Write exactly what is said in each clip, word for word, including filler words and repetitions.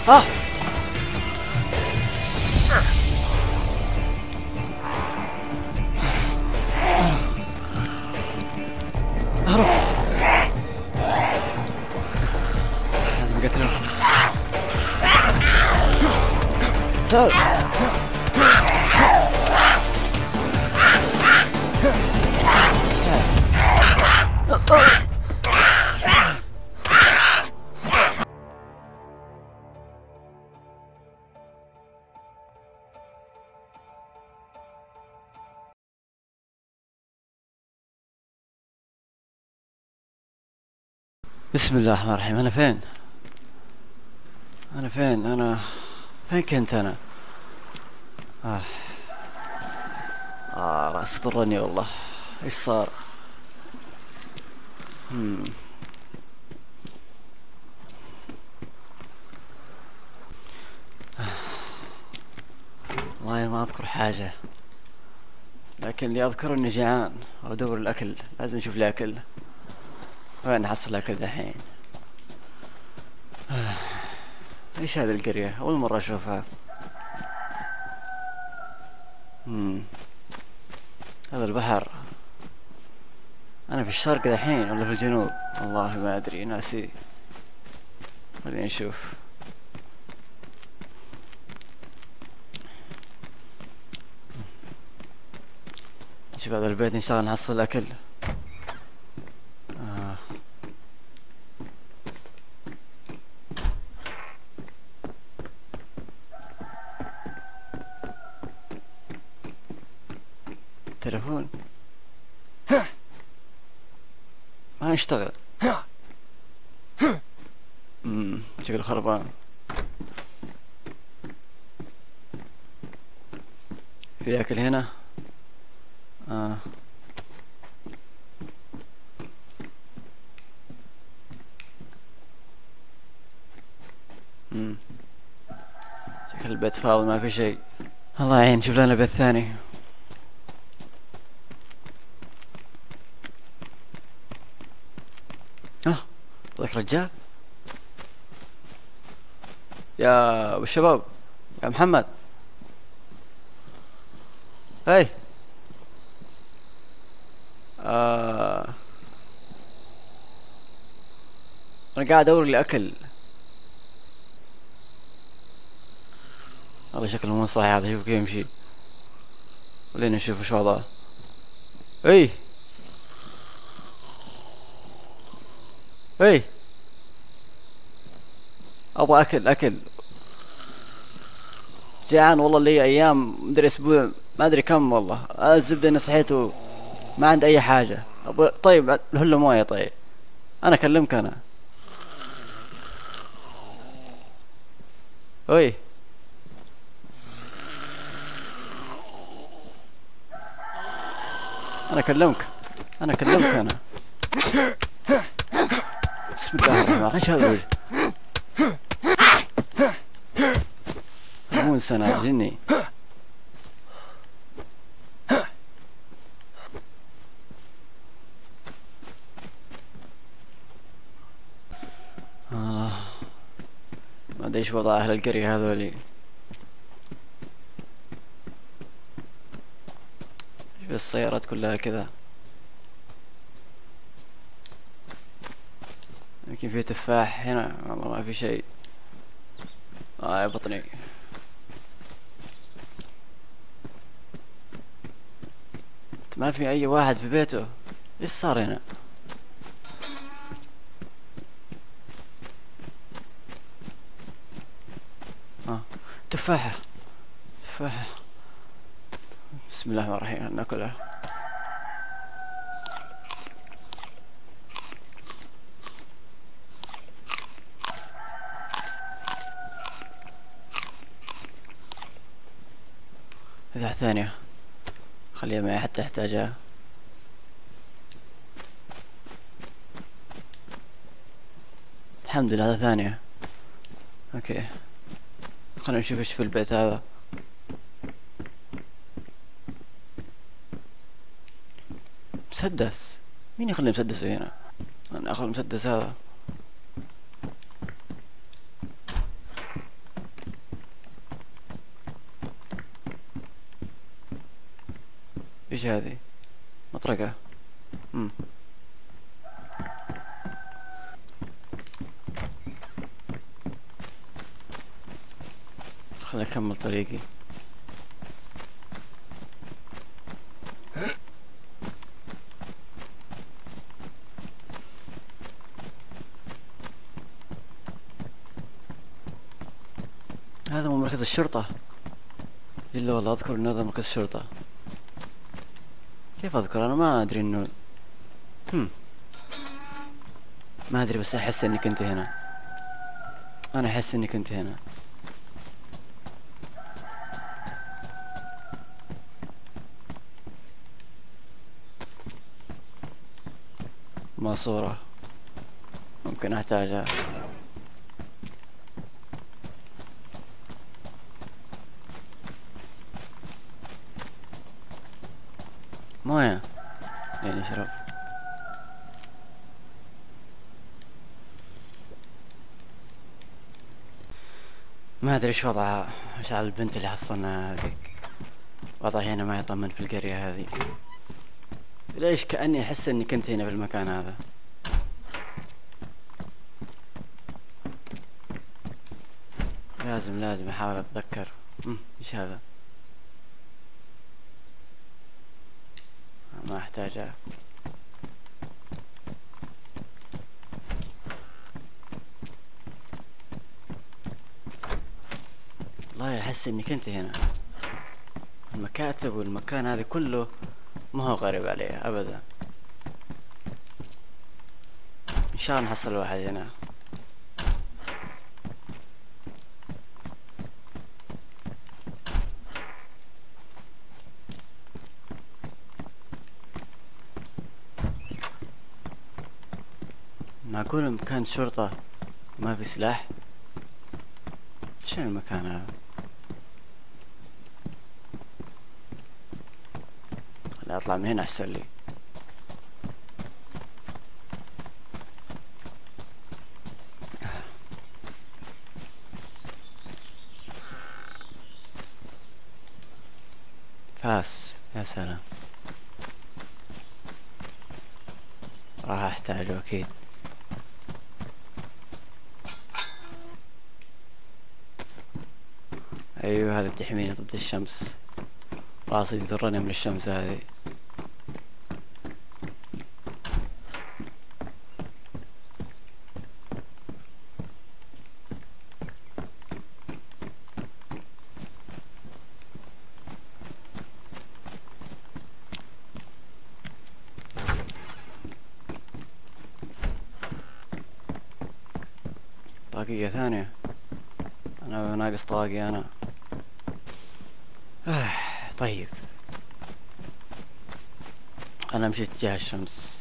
ها اهرب. لازم اقتله. تعال. بسم الله الرحمن الرحيم. انا فين انا فين انا فين كنت انا؟ اه اه راس ضرني والله. ايش صار؟ هم. والله ما اذكر حاجة، لكن اللي اذكره اني جيعان وادور الاكل. لازم اشوف لي اكل. وين نحصل اكل دحين؟ آه. ايش هذه القرية؟ اول مرة اشوفها. مم. هذا البحر. انا في الشرق دحين ولا في الجنوب؟ والله ما ادري، ناسي. خلينا نشوف. نشوف هذا البيت ان شاء الله نحصل اكل. آه. تلفون ما يشتغل. امم شكله خربان. في اكل هنا؟ اه امم شكل البيت فاضي ما في شيء. الله يعين. شوف لنا بيت ثاني. اه ذاك رجال. يا ابو الشباب، يا محمد. هاي. آه. انا قاعد ادور لي اكل. والله شكله مو صحيح هذا. شوف كيف يمشي. خلينا نشوف وش وضعه. اي اي ابغى اكل اكل. جيعان والله. لي ايام مدري اسبوع ما ادري كم والله. الزبده اني صحيت وما عندي اي حاجه. أبغى طيب له مويه. طيب انا اكلمك انا. اي انا اكلمك انا اكلمك انا. بسم الله الرحمن الرحيم. ايش هذا الوجه؟ مو انسان جني. آه. ما ادري ايش وضع اهل القرية هذولي. شوف السيارات كلها كذا. يمكن في تفاح هنا. والله ما في شيء. اه يا بطني. ما في اي واحد في بيته. ايش صار هنا؟ اه تفاحة تفاحة. بسم الله الرحمن الرحيم. ناكلها. إذا ثانية خليها معي حتى احتاجها. الحمد لله هذا ثانية. اوكي خلينا نشوف ايش في البيت هذا. مسدس. مين يخلي مسدسه هنا؟ انا اخذ المسدس هذا. ايش هذه؟ مطرقة. مم. خليني اكمل طريقي. هذا مو مركز الشرطة. الا والله اذكر ان هذا مركز الشرطة. كيف اذكر؟ انا ما ادري انه هم. ما ادري بس احس اني كنت هنا. انا احس اني كنت هنا. ماسورة ممكن احتاجها. موية يعني اشرب. ما ادري ايش وضعها، ايش على البنت اللي حصلنا هذيك. وضعها هنا ما يطمن في القرية هذه. ليش كأني احس اني كنت هنا في المكان هذا. لازم لازم احاول اتذكر. امم ايش هذا؟ ما احتاجها. والله احس اني كنت هنا. المكاتب والمكان هذا كله ما هو غريب عليه ابدا. ان شاء الله نحصل واحد هنا. معقول مكان شرطة ما في سلاح؟ شنو المكان هذا؟ خليني اطلع من هنا احسن لي. فاس يا سلام. راح احتاجه اكيد. ايوه هذا تحميني ضد الشمس. راسي يضرني من الشمس هذه. طاقية ثانية. انا ناقص طاقي انا. آه طيب انا مشيت تجاه الشمس.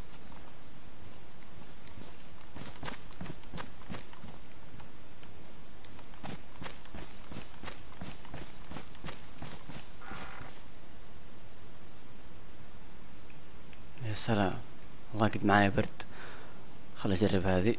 يا سلام والله قد معايا برد. خل اجرب هذه.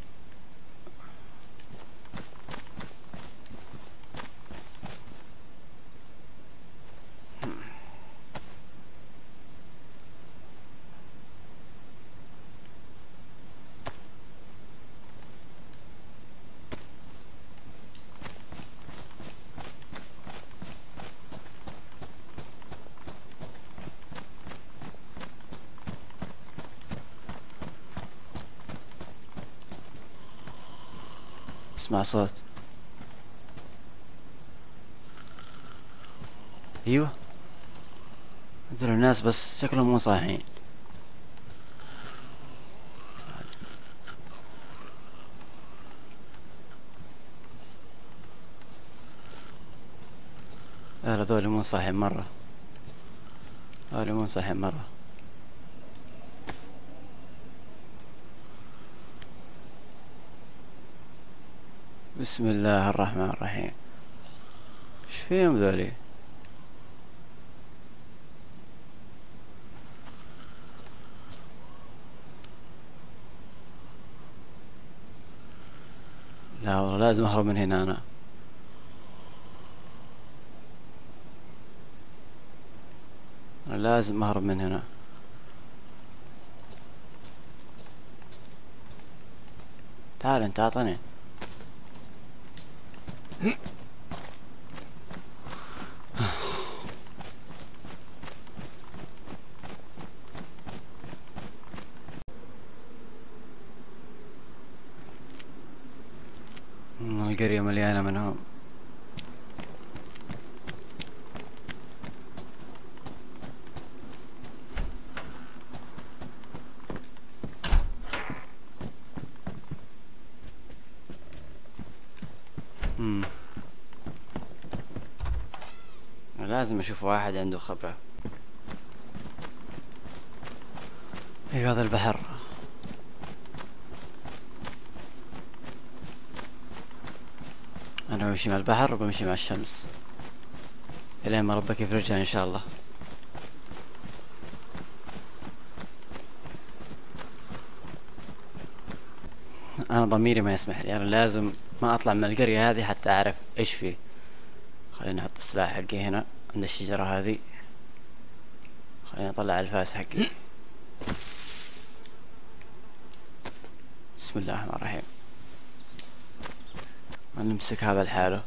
اسمع صوت. ايوه هذول الناس بس شكلهم مو صاحيين. هذول مو صاحيين مرة. هذول مو صاحيين مرة. بسم الله الرحمن الرحيم. ايش فيهم ذولي؟ لا والله لازم اهرب من هنا انا. انا لازم اهرب من هنا. تعال انت اعطني. القرية مليانة منهم. مم. لازم اشوف واحد عنده خبرة. ايوه هذا البحر. انا بمشي مع البحر وبمشي مع الشمس الين ما ربك يفرجها ان شاء الله. انا ضميري ما يسمح لي، انا لازم ما اطلع من القرية هذه حتى اعرف ايش فيه. خليني احط السلاح حقي هنا عند الشجرة هذه. خليني اطلع الفاس حقي. بسم الله الرحمن الرحيم. نمسك هذا لحاله.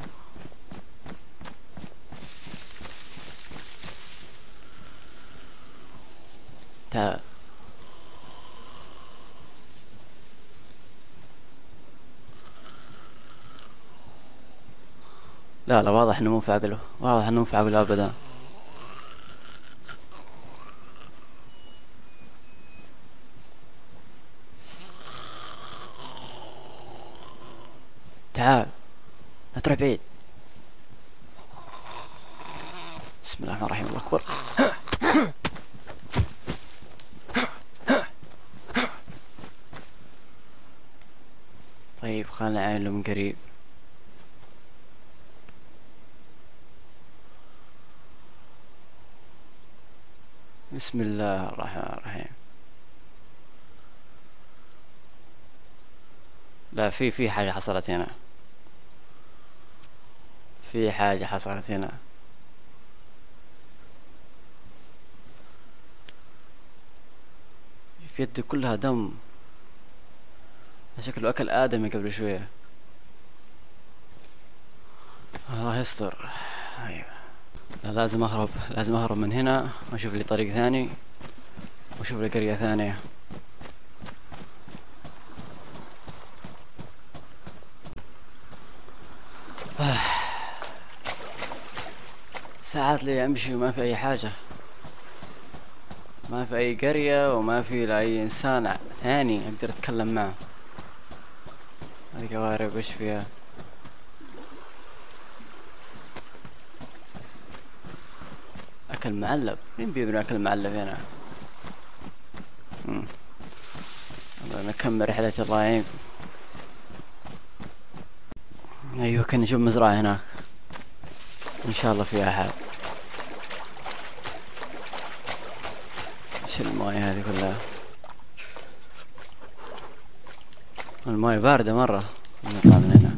تعال. لا لا واضح انه مو في عقله، واضح انه مو في عقله ابدا. تعال لا تروح بعيد. بسم الله الرحمن الرحيم. الله اكبر. طيب خلنا نعاين له من قريب. بسم الله الرحمن الرحيم. لا في في حاجة حصلت هنا، في حاجة حصلت هنا. في يدي كلها دم، شكله أكل آدمي قبل شوية. الله يستر. أيوة. لا لازم أهرب، لازم أهرب من هنا وأشوف لي طريق ثاني وأشوف لي قرية ثانية. ساعات لي أمشي وما في أي حاجة، ما في أي قرية وما في لأي إنسان ثاني أقدر أتكلم معه. هذه قوارب إيش فيها؟ أكل معلب؟ مين بيبني أكل معلب هنا؟ مم. نكمل رحلة الرعيم. أيوة كنا نشوف مزرعة هناك إن شاء الله فيها حال. إيش الماي هذه كلها؟ الماي باردة مرة. نطلع من هنا.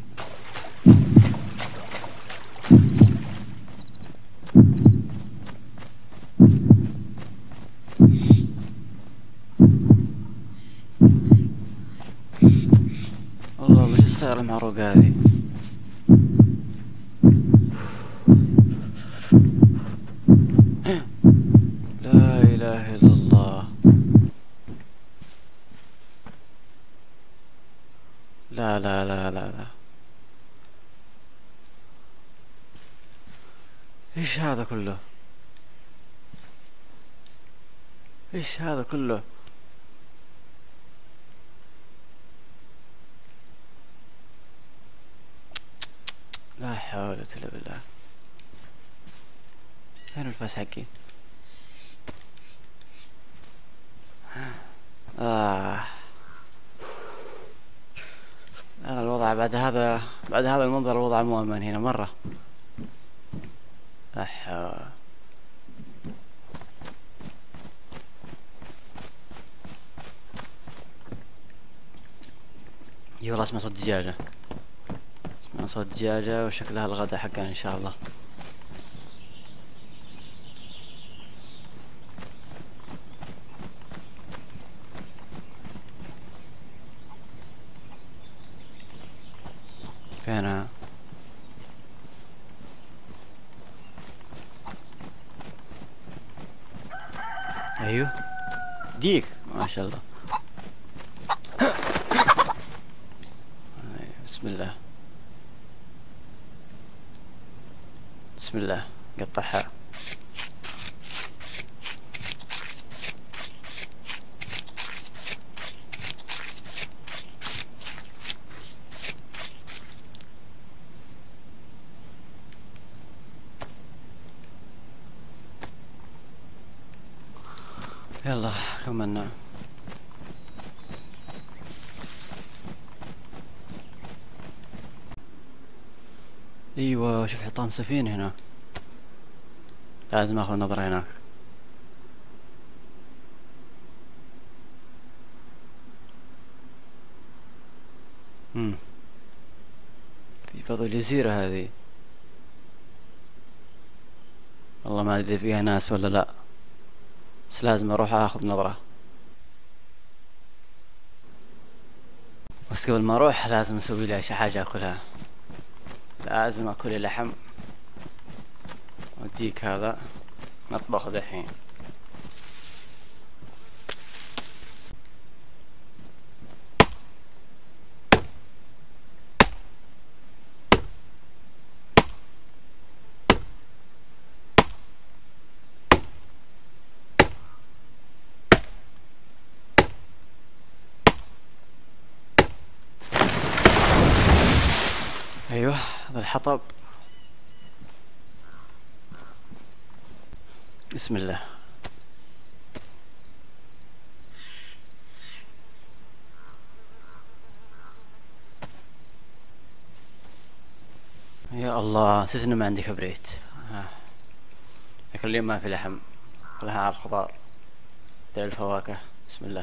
والله وش السيارة المعروقة هذه؟ لا إله إلا الله. لا لا لا لا لا. إيش هذا كله؟ إيش هذا كله؟ لا حول ولا قوة إلا بالله. فين الفاس حقي؟ آه. أنا الوضع بعد هذا بعد هذا المنظر الوضع مو أمان هنا مرة. أح. اي والله اسمع صوت دجاجة، اسمع صوت دجاجة وشكلها الغدا حقنا إن شاء الله. فينها؟ ايوه ديك ما شاء الله. بسم الله بسم الله قطعها. يلا كملنا. ايوه شوف حطام سفينة هنا، لازم اخذ نظرة هناك. امم في بعض الجزيرة هذه، والله ما ادري فيها ناس ولا لا، بس لازم اروح اخذ نظرة. بس قبل ما اروح لازم اسوي لي اشي حاجة اكلها، لازم اكل لي لحم. وديك هذا نطبخ دحين. ايوه هذا الحطب. بسم الله. يا الله نسيت انه ما عندي كبريت. آه. لكن اليوم ما في لحم، خلها على الخضار دع الفواكه. بسم الله.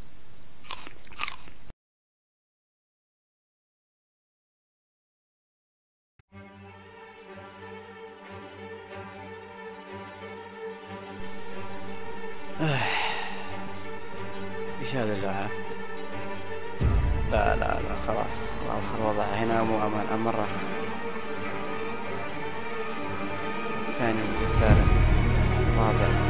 ايش هذه اللوحة؟ لا لا لا خلاص خلاص الوضع هنا مو امان مرة. ثاني مثال رابع